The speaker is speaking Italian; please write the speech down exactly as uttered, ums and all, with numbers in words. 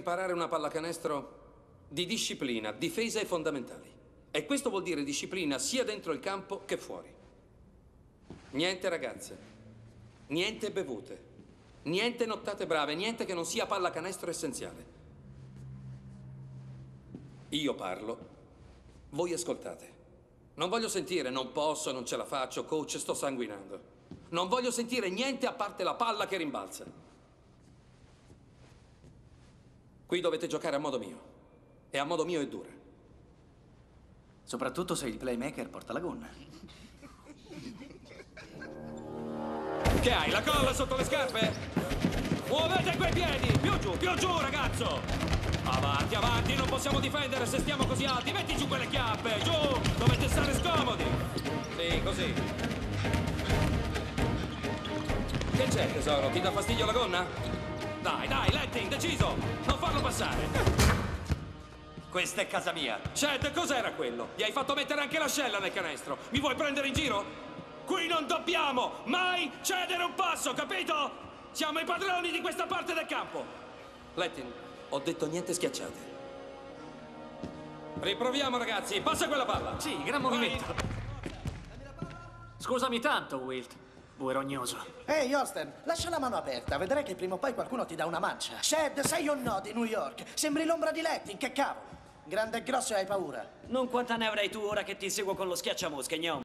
Imparare una pallacanestro di disciplina, difesa e fondamentali. E questo vuol dire disciplina sia dentro il campo che fuori. Niente ragazze, niente bevute, niente nottate brave, niente che non sia pallacanestro essenziale. Io parlo, voi ascoltate. Non voglio sentire non posso, non ce la faccio, coach, sto sanguinando. Non voglio sentire niente a parte la palla che rimbalza. Qui dovete giocare a modo mio. E a modo mio è dura. Soprattutto se il playmaker porta la gonna. Che hai, la colla sotto le scarpe? Muovete quei piedi! Più giù, più giù, ragazzo! Avanti, avanti, non possiamo difendere se stiamo così alti. Metti giù quelle chiappe, giù! Dovete stare scomodi! Sì, così. Che c'è, tesoro? Ti dà fastidio la gonna? Dai, dai, Letting, deciso! Non farlo passare! Questa è casa mia. Ced, cos'era quello? Gli hai fatto mettere anche l'ascella nel canestro. Mi vuoi prendere in giro? Qui non dobbiamo mai cedere un passo, capito? Siamo i padroni di questa parte del campo. Letting, ho detto niente schiacciate. Riproviamo, ragazzi. Passa quella palla. Sì, gran movimento. Scusami tanto, Wilt. Bue rognoso. Ehi, hey, Austin, lascia la mano aperta. Vedrai che prima o poi qualcuno ti dà una mancia. Shed, sei o no di New York? Sembri l'ombra di Letting, che cavolo. Grande e grosso e hai paura. Non quanta ne avrai tu ora che ti seguo con lo schiacciamosche, gnom.